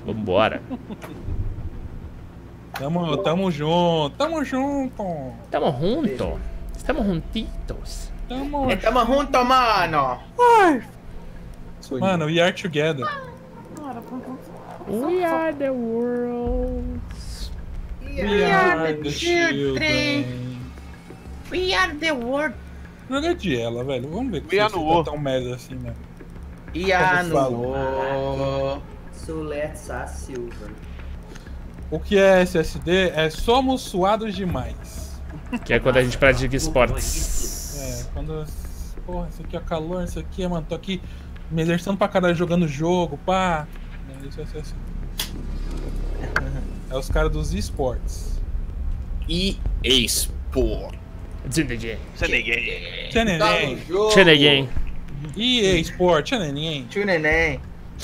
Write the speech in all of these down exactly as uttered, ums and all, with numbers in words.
Vambora. Tamo, tamo junto, tamo junto. Tamo junto. Estamos juntitos. Tamo Tamo junto, mano. Mano, we are together. We are the world. We are the children. We are the world. Joga de ela, velho. Vamos ver We se are você no tá war. tão merda assim, né? Iano. Suletsa Silver. O que é S S D? É somos suados demais. Que é quando a gente pratica esportes. É, quando... Porra, isso aqui é calor, isso aqui, mano. Tô aqui me exercitando pra caralho jogando jogo, pá. É, isso é S S D. É os caras dos esportes. E Sport. Zindeguei. Você ninguém. Tchê neném. Cheneguei. E E Sport, tchê neném. Tio Neném.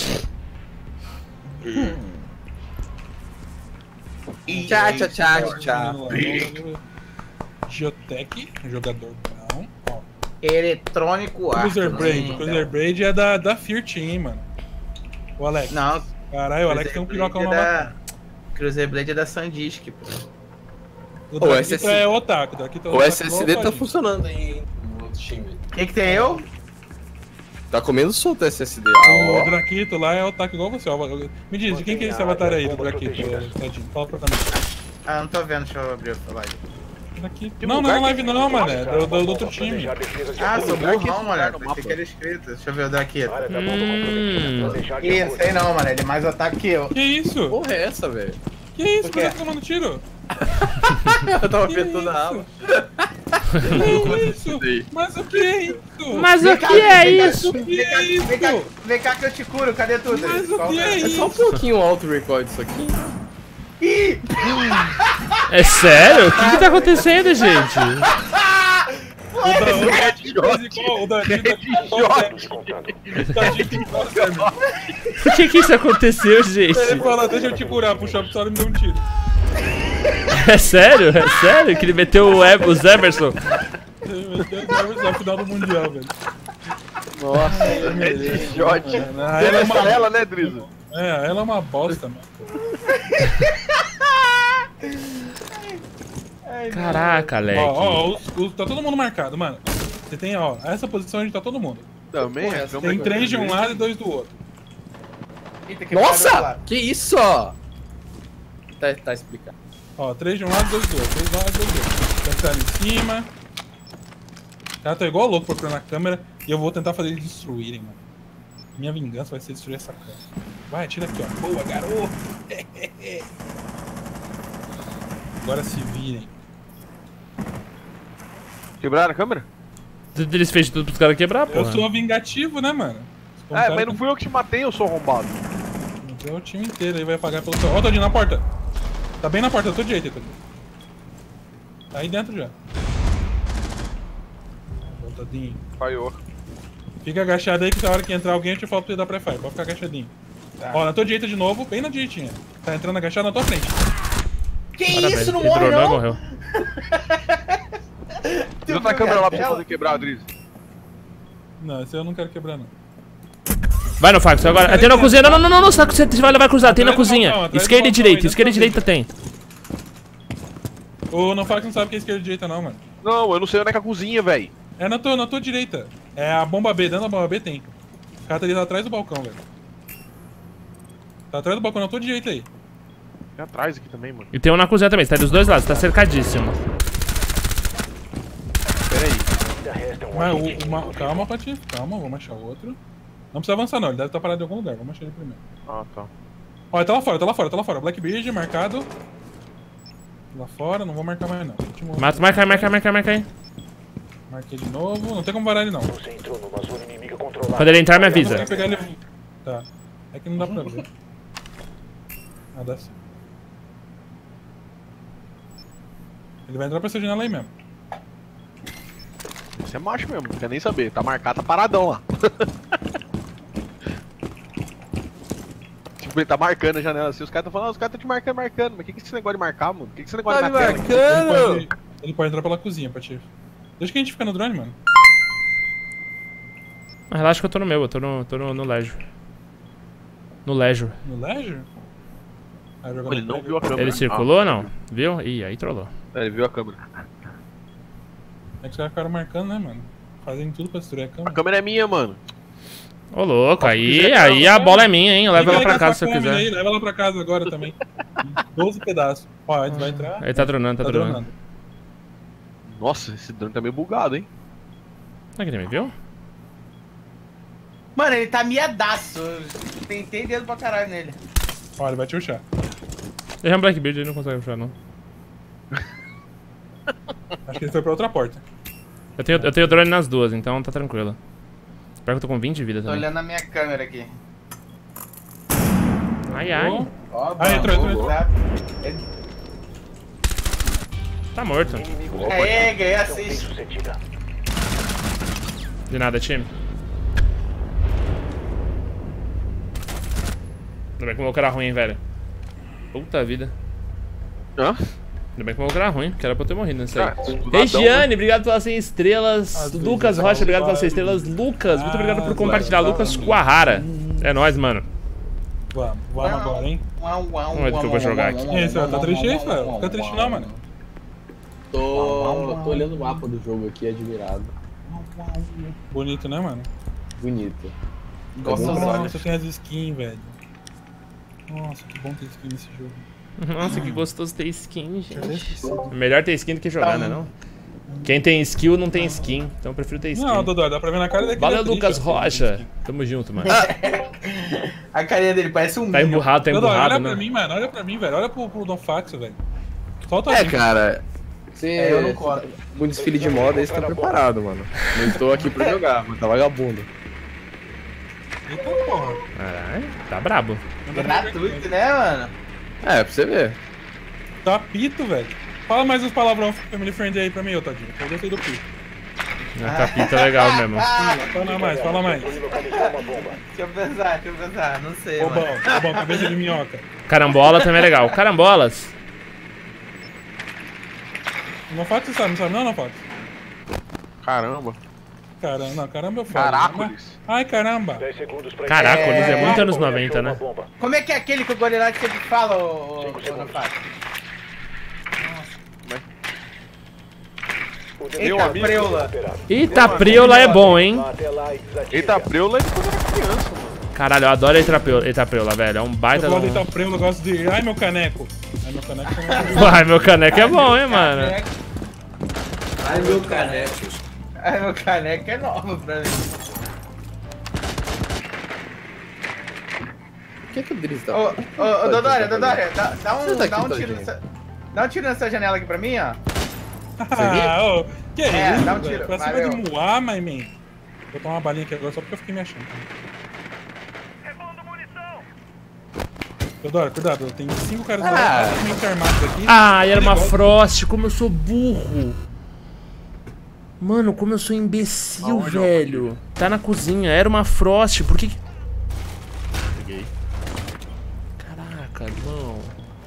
Tchá, tchá, tchá, tchá. Geotech, jogador bom. Ó, Eletrônico Cruiser Arco. Braid. Cruiser Braid é da, da Fear Team, mano. O Alex. Não, Caralho, o Alex tem um pirocão na Blade é mão. da... Cruiser Blade é da Sandisk, pô. O O Draquito S S D é otaku. O, Draquito é O otaku S S D igual tá a gente. funcionando aí no outro time. O que que tem eu? Tá comendo solto o S S D. O Ah, ó. Draquito lá é otaku igual você. Ó. Me diz, de quem que é esse avatar aí do Draquito? Tadinho, fala pra mim. Ah, não tô vendo, deixa eu abrir a live. Draquito. Não, não é live não, mano. É do, do, do outro time. Ah, sou Draquito burrão, tá mano. no Pensei mapa. que era escrito. Deixa eu ver o Draquito. Hum. Ih, não sei não, mano. Ele é mais otaku que eu. Que isso? Porra é essa, velho? Que isso? O Por quê? que tá tomando tiro? Eu tava Que apertando a aba. Que isso? Mas o que é isso? Mas Vem o cá, que é vem cá, isso? O que Vem cá, é isso? vem cá, vem cá que eu te curo. Cadê tu? Mas o que é É só um isso? pouquinho alto o record disso aqui. Ih! É sério? O que que tá acontecendo, gente? O da o Draquito fez igual. O Draquito Tadinho igual o Sam. Por que que isso aconteceu, gente? Ele fala, deixa eu te curar, puxar pro solo e me deu um tiro. É sério? É sério? Que ele meteu o, Ev- o Zeverson? Meu Deus, é o final do Mundial, velho. Nossa, É de shot. Ah, ela é uma... ela, né, Drizo? É, ela é uma bosta, mano. Caraca, Alec. Ó, ó, os- os- tá todo mundo marcado, mano. Você tem, ó, essa posição a gente tá todo mundo. Também? Porra, Então, Tem três de um lado e dois do outro. Eita, que parou Nossa! lá. Que isso, ó? Tá, tá explicado. Ó, três de um lado e dois do outro. Três de um lado e dois do outro. Tem que estar ali em cima. Os caras tão igual louco procurando a câmera. E eu vou tentar fazer eles destruírem, mano. Minha vingança vai ser destruir essa câmera. Vai, atira aqui, ó. Boa, garoto! Agora se virem. Quebraram a câmera? Eles fez tudo pros caras quebrar, pô. Eu sou vingativo, né, mano? É, mas não fui eu que te matei, eu sou arrombado. Então o time inteiro aí vai pagar pelo seu. Ó, Todinho na porta. Tá bem na porta, eu tô de direita, Todinho. Tá aí dentro já. Ó, Todinho. Falhou. Fica agachado aí que na hora que entrar alguém eu te falo pra você dar pré-fire. Pode ficar agachadinho. Tá. Ó, na tua direita de novo, bem na direitinha. Tá entrando agachado na tua frente. Que Parabéns. isso, não Ele morre dronou e não? morreu. Tem outra câmera lá pra você poder quebrar, Drizo. Não, esse eu não quero quebrar, não. Vai no Fax, agora. Tem na cozinha. Não, não, não, não, não. Você vai levar cruzar. Tem na Atrás do cozinha. balcão, atrás do Esquerda e balcão direita. aí, Esquerda e dentro direita da tem. O não fala que não sabe o que é esquerda e direita, não, mano. Não, eu não sei onde é que é a cozinha, velho. É na tua, na tua direita. É a bomba B, dentro da bomba B tem. O cara tá ali lá atrás do balcão, velho. Tá atrás do balcão, na tua direita aí. Tem atrás aqui também, mano. E tem um na cozinha também. Você tá dos dois lados. Tá cercadíssimo. Pera aí. Mas, o, uma, calma, Pati. Calma, vamos achar outro. Não precisa avançar, não. Ele deve estar parado em algum lugar. Vamos achar ele primeiro. Ah, tá. Ó, ele tá lá fora, tá lá fora, tá lá fora. Blackbeard, marcado. Lá fora, não vou marcar mais, não. Último... Mata, marca aí, marca aí, marca aí, marca aí. Marquei de novo. Não tem como varar ele, não. Quando ele entrar, me Eu avisa. vou pegar ele... Tá. É que não dá pra ver. Ah, dá sim. Ele vai entrar pra essa janela aí mesmo. Você é macho mesmo, não quer nem saber. Tá marcado, tá paradão lá. Tipo, ele tá marcando a janela assim. Os caras tão falando, ah, os caras tão te marcando, marcando. Mas o que que é esse negócio de marcar, mano? O que que é esse negócio Tá de me na tela? Ele marcando! pode, ele pode entrar pela cozinha, Pati. Deixa que a gente fica no drone, mano. Mas relaxa que eu tô no meu. Eu tô no, tô no, no Leisure. No Leisure. No Leisure? Aí jogando Ele não pega. viu a câmera. Ele circulou ou não? Viu? Ih, aí trollou. Ah, ele viu a câmera. É que os caras ficaram marcando, né, mano? Fazendo tudo pra destruir a A câmera. câmera é minha, mano. Ô, louco, aí, quiser, aí não, a não. bola é minha, hein? Eu levo ela Liga pra casa essa se eu câmera quiser. Aí, leva ela pra casa agora também. doze pedaços. Ó, a gente vai entrar. Ele tá dronando, tá Tá dronando. dronando. Nossa, esse drone tá meio bugado, hein? Será que ele me viu? Mano, ele tá miadaço. Eu tentei dedo pra caralho nele. Ó, ele vai te rushar. Deixa um Blackbeard, ele não consegue puxar, não. Acho que ele foi pra outra porta. Eu tenho, eu tenho drone nas duas, então tá tranquilo. Pior que eu tô com vinte de vida Tô também. olhando a minha câmera aqui. Ai, ai. Ó, Ah, entrou, entrou, entrou. tá? Tá morto. Aê, ganhei assist. De nada, time. Ainda bem que o meu cara é ruim, velho. Puta vida. Hã? Ainda bem que o meu cara é ruim, que era pra eu ter morrido nesse aí. Ah, estudadão, Regiane, obrigado pelas cem estrelas. Às Lucas vezes Rocha, obrigado pelas vai. cem estrelas. Lucas, muito obrigado por Ah, compartilhar. vai. Lucas Kuahara. É nóis, mano. Vamos, vamos agora, hein? Uau, uau, Vamos ver o que eu vou jogar aqui. E aí, Céu, tá triste aí, Céu? Fica triste não, mano. Tô, tô olhando o mapa do jogo aqui, admirado. Bonito, né, mano? Bonito. Gosto dos olhos. Nossa, tem as skins, velho. Nossa, que bom ter skin nesse jogo. Nossa, que gostoso ter skin, gente. Cadê? Melhor ter skin do que jogar, né não? Quem tem skill não tem skin, então eu prefiro ter skin. Não, Dodô, dá pra ver na cara dele. Valeu, Lucas Rocha. Tamo junto, mano. A carinha dele parece um Tá milho. emburrado, tá Dodô, olha emburrado, pra né? mim, mano. Olha pra mim, velho. Olha pro, pro Don Faxo, velho. Solta É, a cara. Você, É, eu não conto. um desfile de moda, aí você tá preparado, mano. Não estou aqui pra jogar, mas tá vagabundo. Eita porra. Caralho, tá brabo. Gratuito, né, mano? É, pra você ver. Tá pito, velho. Fala mais uns palavrão family friend aí pra mim, ô Tadinho. Eu gostei do pito. A capita é legal mesmo. Fala mais, fala mais. Deixa eu pensar, deixa eu pensar. Não sei, Ô bom, mano. ô bom, cabeça de minhoca. Carambola também é legal. Carambolas. Não Fax você sabe, não sabe não, não Fax? Caramba. Caramba, não, caramba eu falo. Caracoles. Ai, caramba. Caraca, eles é É. muito anos noventa, né? Como é que é aquele que o Gorilate sempre fala, ô, ô, ô Nafato? Meu Eita, amigo. preula. Eita, preula é bom, hein? Eita, preula é de quando eu era criança, mano. Caralho, eu adoro eita preula, eita preula, velho. É um baita... Eu gosto de do- deitar prego, eu gosto de... Ai, meu caneco. Ai, meu caneco. não- Ai, meu caneco é bom, hein, mano? Ai, meu caneco. Ai, meu caneco é novo pra mim. Por que que o Driz tá... Ô, ô, ô, Dodória, Dodória, dá, dá um, Você tá dá aqui, um tiro tadinho. nessa... Dá um tiro nessa janela aqui pra mim, ó. Ah, ô. Que É, isso, dá um velho? tiro, Pra cima valeu. de Moá, my man. Vou tomar uma balinha aqui agora só porque eu fiquei me achando. Teodoro, cuidado, tem cinco caras Ah. meio armados aqui. Ah, era uma Negócio. Frost, como eu sou burro. Mano, como eu sou imbecil, Aonde, ó? velho. Tá na cozinha, era uma Frost, por que que... Peguei. Caraca, irmão.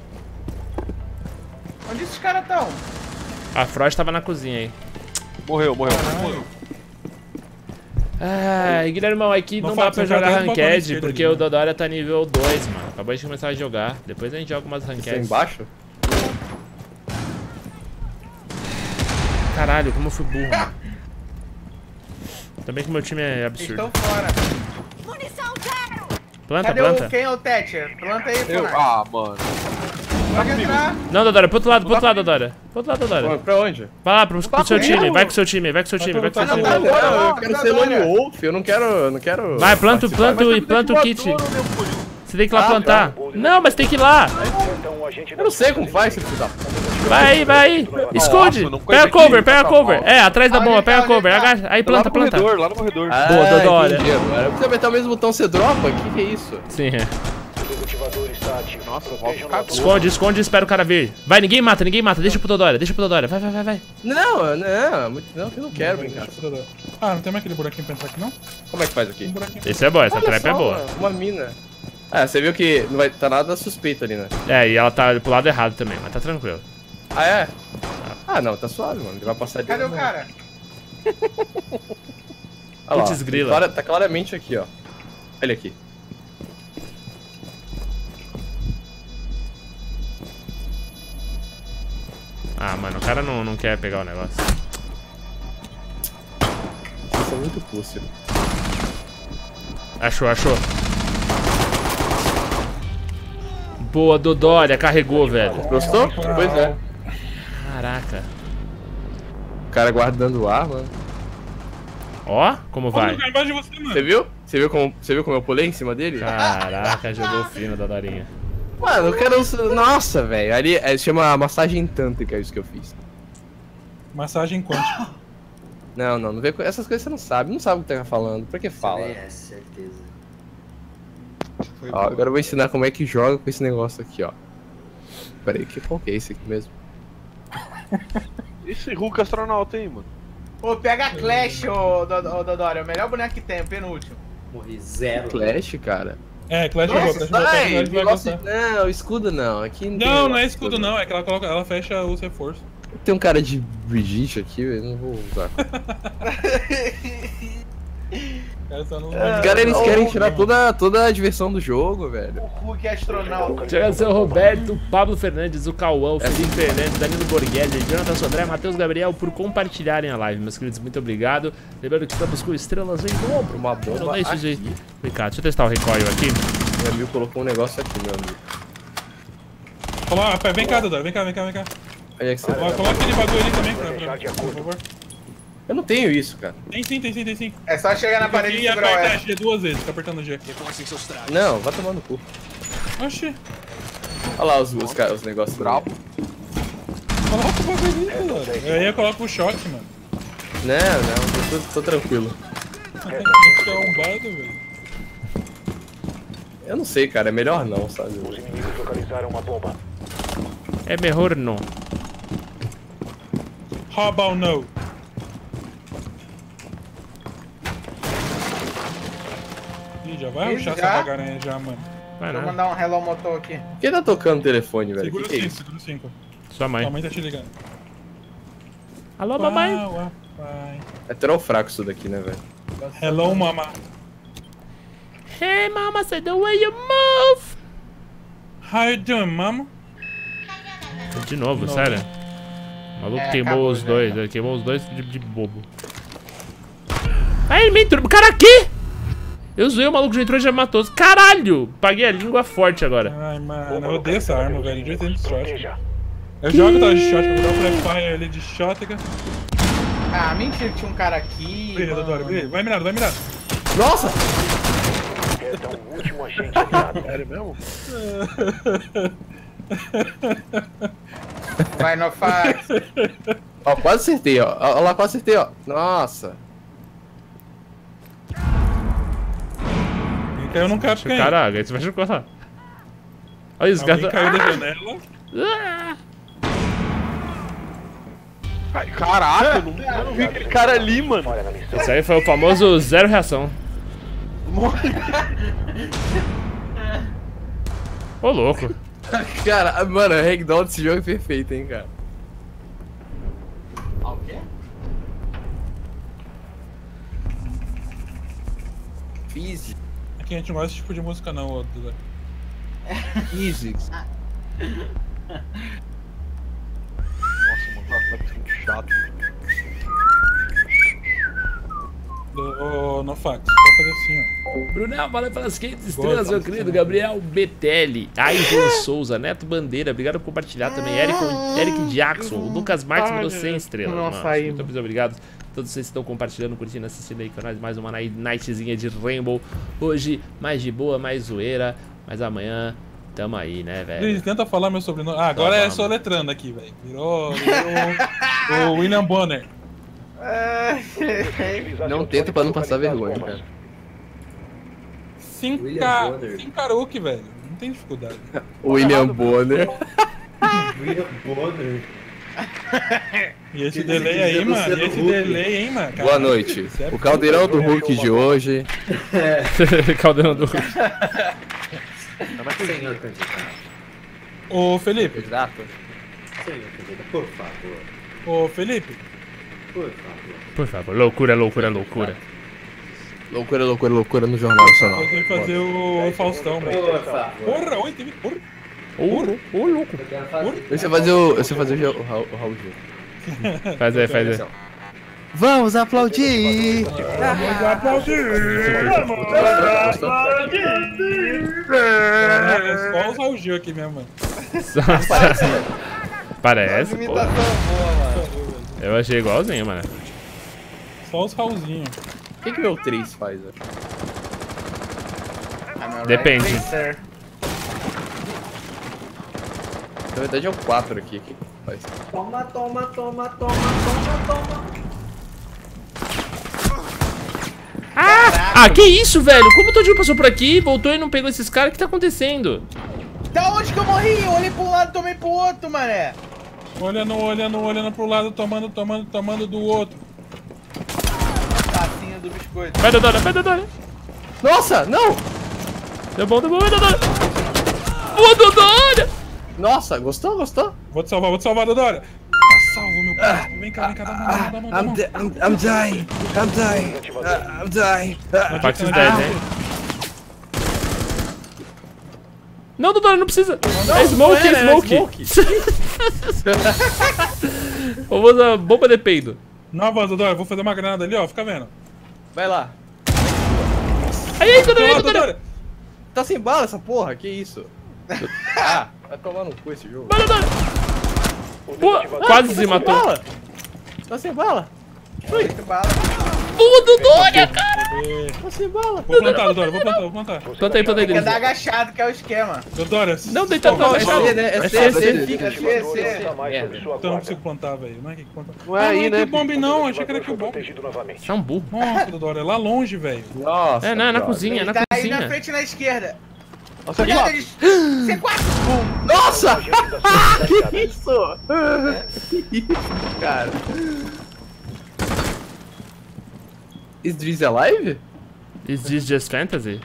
Onde esses caras tão? A Frost tava na cozinha aí. Morreu, morreu. morreu. Ah, Guilhermão, aqui não, Não dá fala, pra você já jogar deu um balcão na ranked, esquerda porque ali, o né? Dodória tá nível dois, mano. Acabou de começar a jogar. Depois a gente joga umas Você rankeds. embaixo? Caralho, como eu fui burro, mano. Também que meu time é absurdo. Estão fora. Planta, Cadê planta. o... Quem é o Thatcher? Planta aí, Eu, Fonar. ah, mano. Pode entrar. Não, Dodória, pro outro lado, pro outro lado, Dodória. Pro outro lado, Dodória. Pra onde? Vai lá, pro, pro seu comigo. time, vai com o seu time, vai com o seu time, vai com o seu Tá time. bom. Agora, Não, eu logo, quero ser agora. Lone Wolf, eu não quero... eu não quero Vai, planta, participar. planta, Mas e planta o kit. Você tem que ir lá Ah, plantar. Não, mas tem que ir lá. eu não sei como faz, se precisar. Vai aí, vai aí. Esconde. não conheço Pega a aqui, cover, pega a tá cover. mal. É, atrás da Onde bomba, tá, pega a onde cover. tá? Agacha. Aí, planta, lá no planta. corredor, lá no corredor. Ah, Boa, Dodória. entendi agora. Você apertar o mesmo botão, você dropa? O que que é isso? Sim, é. Nossa, o Rob cagou. Esconde, esconde e espera o cara vir. Vai, ninguém mata, ninguém mata. Deixa pro Dodória, deixa pro Dodória. Vai, vai, vai, vai. Não, não, muito- não, que eu não quero brincar. Ah, não tem mais aquele buraquinho pra entrar aqui, não? Como é que faz aqui? Tem um buraquinho. Esse é bom, essa Olha trap é só, boa. Uma, uma mina. Ah, você viu que não vai tá nada suspeito ali, né? É, e ela tá pro lado errado também, mas tá tranquilo. Ah, é? Ah, não, tá suave, mano. Ele vai passar de. Cadê o cara? Olha lá, Putz, grila. clara- Tá claramente aqui, ó. Olha aqui. Ah, mano, o cara não, não quer pegar o negócio. Isso é muito pussy. Achou, achou. Boa, Dodória, carregou, velho. Gostou? Pois é. Caraca. O cara guardando arma. Ó, como vai. Olha embaixo de você, mano. Você viu? Você viu como, você viu como eu pulei em cima dele? Caraca, jogou fino, Dodorinha. Mano, eu quero... Nossa, velho. Ali é, chama massagem tântrica isso que eu fiz. Massagem quântica. Não, não, não vê com essas coisas você não sabe, não sabe o que tá falando, por que fala? É, certeza. Ó, agora eu vou ensinar como é que joga com esse negócio aqui, ó. Pera aí, que, qual que é esse aqui mesmo? Esse Hulk astronauta aí, mano. Ô, pega a Clash, ô, ô Dodória. É o melhor boneco que tem, o penúltimo. Morri zero. Clash, cara? É, Clash of Clash of Ai, Clash vai negócio... gostar. Não, escudo não, aqui não tem Não, não é negócio de escudo não, é que ela, coloca, ela fecha os reforços. Tem um cara de Brigitte aqui, eu não vou usar. Cara, só não... Os caras, eles ô, querem ô, tirar toda, toda a diversão do jogo, velho. O Hulk é astronauta. Chega seu Roberto, Pablo Fernandes, o Cauã, o Felipe Fernandes, Danilo Borghelli, Jonathan Sodré, Matheus Gabriel por compartilharem a live, meus queridos, muito obrigado. Lembrando que estamos com estrelas em dobro. Uma bomba Não é isso, aqui. gente. Vem cá, deixa eu testar o recoil aqui. Meu amigo colocou um negócio aqui, meu amigo. Coloca, vem cá, Dudu, vem cá, vem cá, vem cá. Aí é que você... Coloca coloca aquele bagulho ali também, pra, pra, por favor. Eu não tenho isso, cara. Tem sim, tem sim, tem sim. É só chegar na parede e E segurar o aperta F. G duas vezes, fica apertando G. Não, vai tomar no cu. Oxi, Olha lá os, os, os negócios brabo. coloca o bagulho ali, Dudu. Aí eu coloco o choque, mano. Não, não, tô, tô, tô tranquilo. Isso é arrombado, velho. Eu não sei, cara, é melhor não, sabe? É melhor não. How about no? Ih, já vai Ih, rushar já? essa bagaranha já, mano. Vai Deixa eu não. mandar um hello motor aqui. Quem tá tocando o telefone, velho? Segura Que que é cinco, isso? segura cinco. Sua mãe. Tua mãe tá te ligando. Alô, mamãe. Uau, papai. É troll fraco isso daqui, né, velho? Hello, mama. Hey, mama, say the way you move. How you doing, mama? De novo, De novo. sério. O maluco É, queimou acabou os já. dois, ele queimou os dois de, de bobo. Aí ele me entrou. Cara, aqui! Eu zoei, o maluco já entrou e já matou. Caralho! Paguei a língua forte agora. Ai, mano, eu odeio essa arma, velho. De oitenta de shotgun. Eu jogo ela de shotgun, vou dar um pré-fire ali de shotgun. Ah, mentira que tinha um cara aqui. Brilha, mano. Dodoro, brilha. Vai mirado, vai mirado. Nossa! Sério mesmo? Vai no fax. Ó, quase acertei, ó. Ó lá, quase acertei, ó. Nossa. Ele caiu num O capca aí. cara, aí você machucou lá. Olha isso, Alguém cara. caiu da janela. Ah! Ai, caraca, eu não, eu não vi aquele cara ali, mano. Esse aí foi o famoso zero reação. Ô, louco. Cara, mano, a ragdoll desse jogo é perfeito, hein, cara. Ah, o quê? Physics. Aqui a gente não gosta desse tipo de música não, ô, Dudu. Physics. Nossa, mano, tá muito chato. Ô, no fax, pode fazer assim, ó. Brunel, valeu pelas quinhentas estrelas, Boa, meu querido. Gabriel Betelli, Ayrton Souza, Neto Bandeira, obrigado por compartilhar também. Eric, Eric Jackson, o Lucas Marques mandou cem estrelas. Não Mano. saí, Muito obrigado. Todos vocês que estão compartilhando, curtindo, assistindo aí com nós. Mais uma nightzinha de Rainbow. Hoje, mais de boa, mais zoeira. Mas amanhã, tamo aí, né, velho? Ele tenta falar meu sobrenome. Ah, agora Tá, é vamos. soletrando aqui, velho. Virou, virou o William Bonner. Não tenta pra não passar vergonha, cara. Cinca... Bonner. Cincaruque, velho. Não tem dificuldade. William Bonner. William Bonner. E esse Que delay aí, dizendo mano. você E do esse Hulk. delay, hein, mano. Boa noite. O caldeirão do Hulk de hoje. Caldeirão do... Senhor candidato. Ô, Felipe. Exato. Senhor candidato, por favor. Ô, Felipe. Por favor. Por favor, loucura, loucura, loucura. Loucura, loucura, loucura no Jornal Nacional. Você vai fazer o Faustão, velho. Por favor. Porra, oi, teve porra. Ô, ô, louco. Eu quero fazer. Eu sei fazer o. Eu sei fazer o, Gil- o, Raul- o Raul Gil. Faz aí, faz aí. Vamos aplaudir! Vamos aplaudir! É só usar o Gil aqui mesmo, mano. Parece, pô. Imitação boa, mano. Eu achei igualzinho, mano. Só os Raulzinhos. O que, que meu três faz, velho? Depende. Racer. Na verdade é o quatro aqui. O que que faz? Toma, toma, toma, toma, toma, toma. Ah, que isso, velho? Como o Todinho passou por aqui, voltou e não pegou esses caras? O que tá acontecendo? Da onde que eu morri? Eu olhei pro lado e tomei pro outro, mané. Olhando, olhando, olhando pro lado, tomando, tomando, tomando do outro. Tacinha do biscoito. Vai, Dodora, vai, Dodora. Nossa, não! Deu bom, deu bom, vai, Dodora. Boa, Dodora! Nossa, gostou, gostou? Vou te salvar, vou te salvar, Dodora. Tá salvo, meu pai. Vem cá, vem cá, dá a mão, dá a mão, dá a mão, dá a mão. I'm, I'm dying, I'm dying, uh, I'm dying. Uh, Parte os dez, hein? Não, Dodora, não precisa. É smoke, é é, é smoke. Vamos usar bomba de peido. Nova, Dodora, vou fazer uma granada ali, ó. Fica vendo. Vai lá. Aí, aí, Dodora, Vai aí, lá, Dodora. Dodora. Tá sem bala essa porra, que isso? Ah, vai tomar no cu esse jogo. Vai, Dodora. Boa, quase se Tá sem matou. bala? Tá sem bala? Oito balas. Boa, Dodora, cara. Tá sem bala? Vou plantar, Dodora, vou plantar, vou plantar. Planta aí, planta aí, Tem que andar Gris. agachado, que é o esquema. Dodora, Não, deitado, Não, não, É agachado. C, né? É É C, é C, C. Fica Fica. G C. Merda. então eu não consigo plantar, velho. Não é aqui que planta. Não é Ah, aí, não é né? que bombe não, achei que era que o bombe. Você é um burro. Nossa, Dodora, é lá longe, velho. Nossa. É, não, é na brother. cozinha, é na Tá aí na cozinha. frente e na esquerda. Nossa, Cuidado, aqui, eles... C quatro. Bum. Nossa! Que isso? Que isso, cara? Is Driz alive? Is this just fantasy?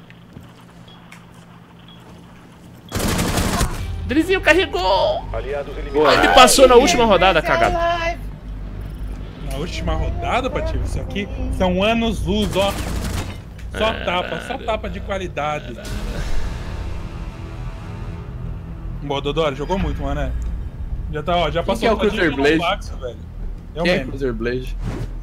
Drizinho carregou! Ele passou na última rodada, cagado. Na última rodada, Pativo, isso aqui são anos luz, ó. Só tapa, só tapa de qualidade. Boa, Dodora, jogou muito, mano, né? Já tá, ó, já passou que é o Todinho Cruiser no Blade? Paxo, velho. Eu Quem é mesmo. Cruiser Blade?